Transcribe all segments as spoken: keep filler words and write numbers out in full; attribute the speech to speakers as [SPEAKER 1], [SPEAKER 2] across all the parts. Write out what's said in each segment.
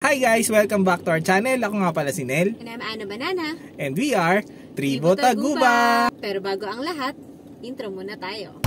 [SPEAKER 1] Hi guys! Welcome back to our channel. Ako nga pala si Nel.
[SPEAKER 2] And I'm Ana Banana.
[SPEAKER 1] And we are Tribo Taguba!
[SPEAKER 2] Pero bago ang lahat, intro muna tayo.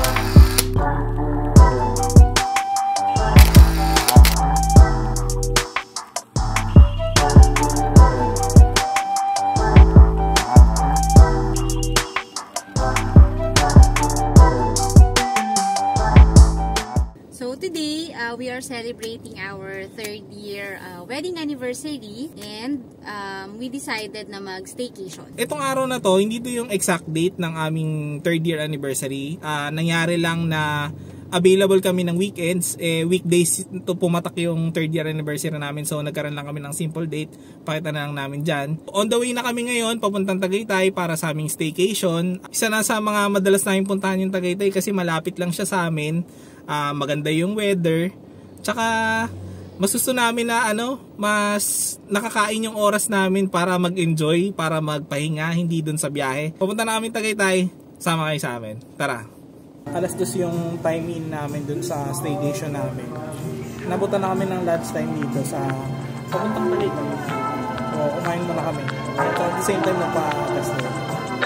[SPEAKER 2] So today, uh, we are celebrating our third year uh, wedding anniversary and um, we decided na mag-staycation.
[SPEAKER 1] Itong araw na to, hindi to yung exact date ng aming third year anniversary. Uh, nangyari lang na available kami ng weekends. Eh, weekdays to pumatak yung third year anniversary namin. So nagkaroon lang kami ng simple date. Pakita na lang namin dyan. On the way na kami ngayon, papuntang Tagaytay para sa aming staycation. Isa na sa mga madalas namin puntahan yung Tagaytay kasi malapit lang siya sa amin. Uh, maganda yung weather. Tsaka mas gusto namin na ano, mas nakakain yung oras namin para mag-enjoy, para magpahinga, hindi dun sa biyahe. Papunta na kami Tagaytay, sama kayo sa amin. Tara. Alas dos yung time in namin dun sa staycation namin. Nabutan na kami ng lunch time dito sa papuntang Tagaytay. O, kumain mo na kami. At at the same time nagpa-alas na yun.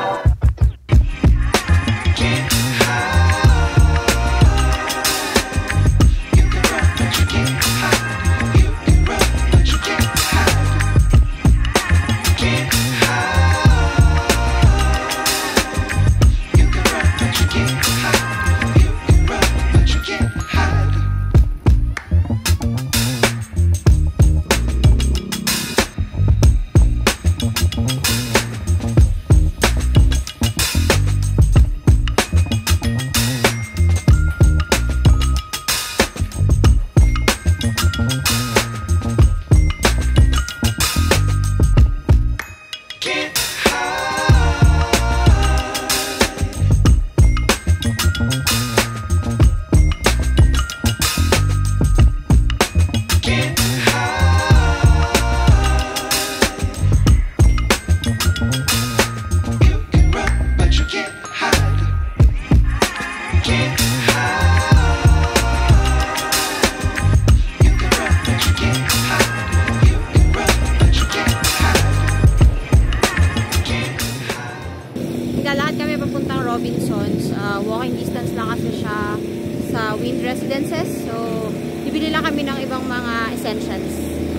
[SPEAKER 2] Lalakad kami papuntang Robinsons. Uh, walking distance lang kasi siya sa Wind Residences. So, bibili lang kami ng ibang mga essentials.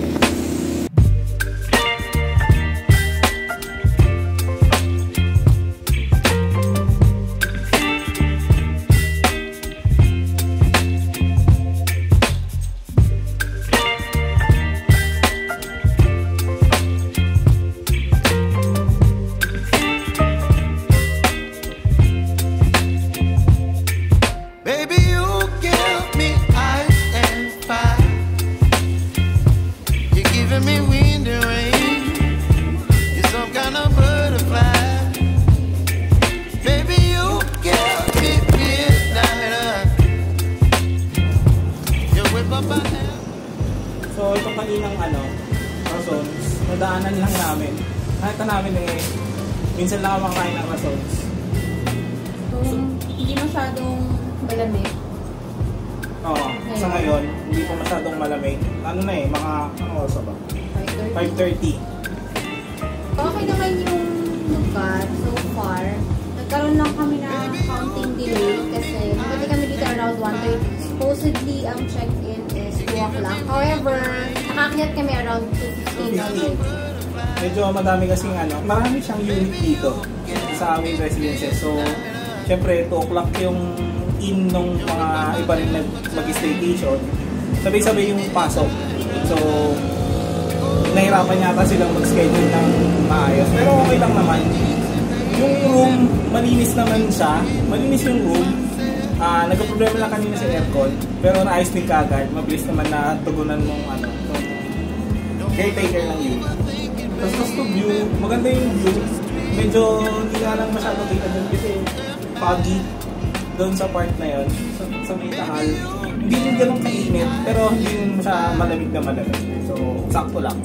[SPEAKER 1] So ito kaninang ano, rassons, nadaanan lang namin. Nakita namin na ngayon, minsan lang ako makain ng rassons.
[SPEAKER 2] So, hindi masyadong malamig.
[SPEAKER 1] Oo, sa ngayon, hindi pa masyadong malamig. Ano na eh, mga, ano oras ba? five thirty.
[SPEAKER 2] Okay naman yung lugar so far. Nagkaroon lang kami na counting delay kasi pwede kami dito around one thirty. Supposedly, ang check-in is two o'clock. However, nakakyat kami around two fifteen.
[SPEAKER 1] Medyo madami kasing ano, marami siyang unit dito sa Wind Residences. So, syempre two o'clock yung in nung mga iba rin mag-staycation. Sabay-sabay yung pasok. So, nahirapan yata silang mag-schedule ng maayos. Pero okay lang naman. Yung room, malinis naman siya. Malinis yung room. Uh, nagka-problema lang kanina sa aircon. Pero naayos din kagad. Mabilis naman na tugunan mong ano, caretaker ng view. Tapos mas to view, maganda yung view. Medyo hindi nga lang masyado kita doon kasi foggy doon sa part na yon, sa, sa may tahal. Hindi rin ganun kainit, pero hindi rin siya malamig na malamig. So, sakto lang.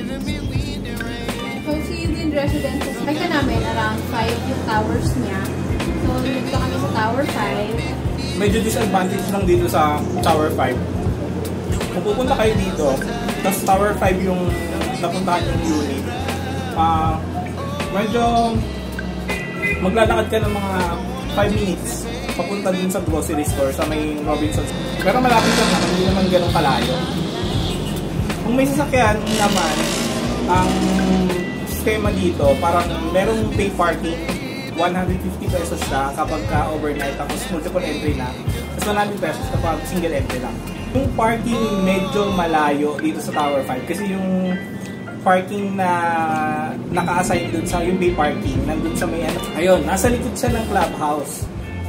[SPEAKER 2] So, si Wind Residences, kaya namin around five yung towers niya. So, dito kami sa Tower five.
[SPEAKER 1] Medyo disadvantage lang dito sa Tower five. kung pupunta kayo dito, tapos Tower five yung napuntahan yung unit, uh, medyo maglalakad ka ng mga five minutes papunta din sa grocery store sa may Robinsons. Pero malapit lang naman, hindi naman ganun kalayo. Kung may sasakyan naman, ang schema dito, parang merong pay parking, one hundred fifty pesos siya kapag ka overnight, tapos multiple entry na. Tapos one hundred pesos kapag single entry lang. Yung parking medyo malayo dito sa Tower five kasi yung parking na naka-assign dun sa yung pay parking, nandun sa may ano. Ayun, nasa likod siya ng clubhouse.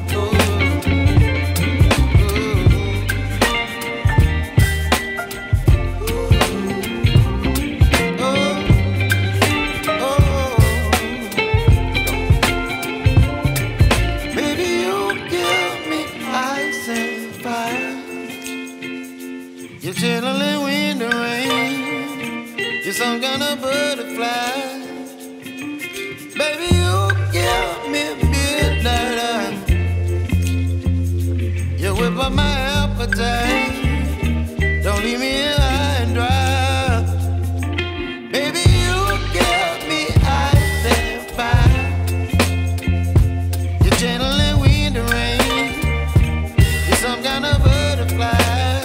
[SPEAKER 3] Some kind of butterfly, baby, you give me midnight. You whip up my appetite. Don't leave me here high and dry. Baby, you give me ice and fire. You're channeling wind and rain. You're some kind of butterfly.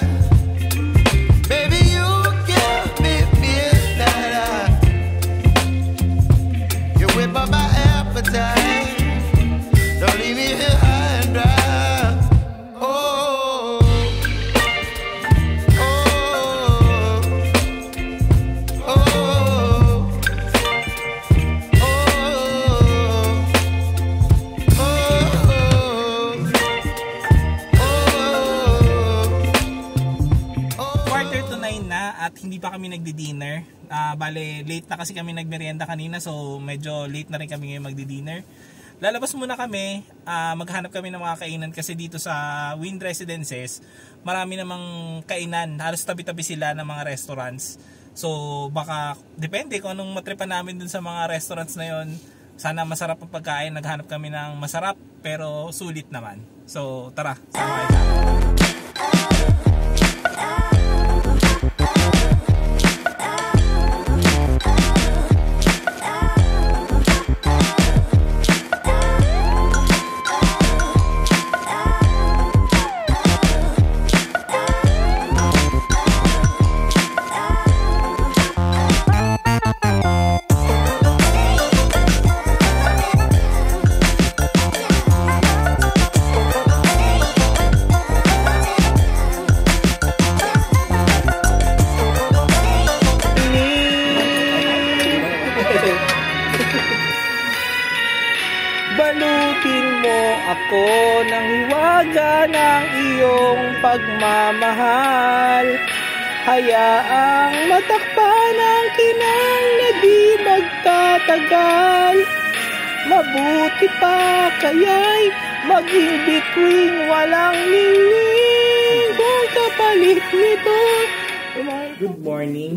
[SPEAKER 3] Don't leave me here high and dry. Oh, oh, oh, oh, oh.
[SPEAKER 1] Quarter to nine na at hindi pa kami nagdi-dinner. Uh, bale, late na kasi kami nagmerienda kanina, so medyo late na rin kami ngayon magdi-dinner. Lalabas muna kami, uh, maghanap kami ng mga kainan kasi dito sa Wind Residences, marami namang kainan, halos tabi-tabi sila ng mga restaurants. So baka, depende kung anong matripan namin dun sa mga restaurants na yon. Sana masarap ang pagkain, naghanap kami ng masarap pero sulit naman. So tara, sama kayo.
[SPEAKER 4] Balutin mo ako ng hiwaga ng iyong pagmamahal. Hayaang matakpan ang kinang na di magtatagal. Mabuti pa kaya'y maging bituing walang ningning kung kapalit nito.
[SPEAKER 1] Good morning.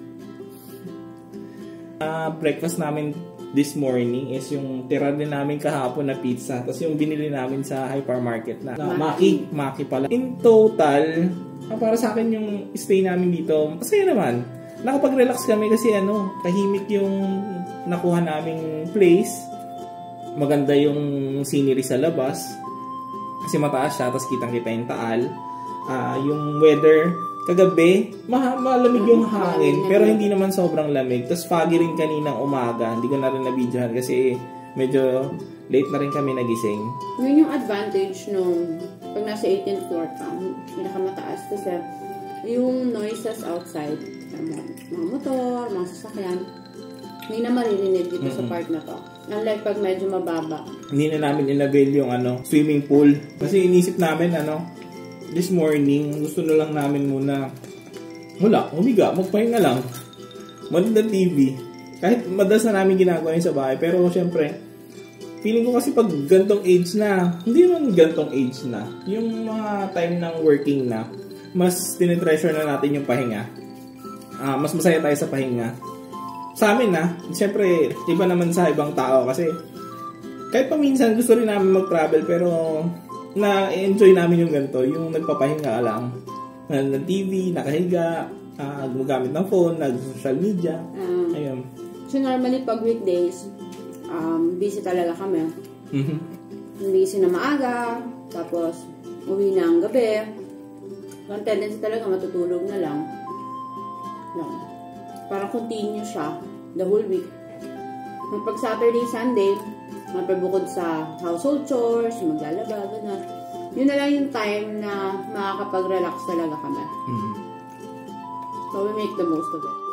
[SPEAKER 1] Uh, breakfast namin this morning is yung tira din namin kahapon na pizza. Tapos yung binili namin sa hypermarket na, na Maki. Maki pala. In total, ah, para sa akin yung stay namin dito, masaya naman. Nakapag-relax kami kasi ano, tahimik yung nakuha naming place. Maganda yung scenery sa labas. Kasi mataas siya, tapos kitang-kita yung taal. Uh, yung weather, kagabi, ma malamig yung hangin, pero hindi naman sobrang lamig. Tapos foggy rin kaninang umaga. Hindi ko na rin na-videohan kasi medyo late na rin kami nagising.
[SPEAKER 2] Yun yung advantage nung pag nasa eighteenth floor ka, pinakamataas. Kasi yung noises outside, mga motor, mga sasakyan, hindi na maririnig dito mm-hmm. sa part na to. Unlike pag medyo mababa.
[SPEAKER 1] Hindi na namin inabil yung ano, swimming pool. Kasi inisip namin, ano, this morning, gusto na lang namin muna, wala, umiga, magpahinga lang. Manood ng T V. Kahit madalas na namin ginagawa yun sa bahay. Pero syempre, feeling ko kasi pag gantong age na, hindi naman gantong age na, yung mga time ng working na, mas tinitreasure na natin yung pahinga. Uh, mas masaya tayo sa pahinga. Sa amin na, syempre, iba naman sa ibang tao kasi kahit paminsan gusto rin namin mag-travel pero na-enjoy namin yung ganito, yung nagpapahinga lang. Nanonood ng T V, nakahiga, uh, gumagamit ng phone, nag-social media.
[SPEAKER 5] Um,
[SPEAKER 1] Ayun.
[SPEAKER 5] So normally pag weekdays, um, busy talaga kami.
[SPEAKER 1] Mm-hmm.
[SPEAKER 5] Busy na maaga, tapos uwi na ang gabi. Ang tendency talaga matutulog na lang. lang. Parang continue siya the whole week. Pag Saturday, Sunday, mapabukod sa household chores, maglalaba, gano'n. Yun na lang yung time na makakapag-relax talaga kami.
[SPEAKER 1] Mm-hmm.
[SPEAKER 5] So we make the most of it.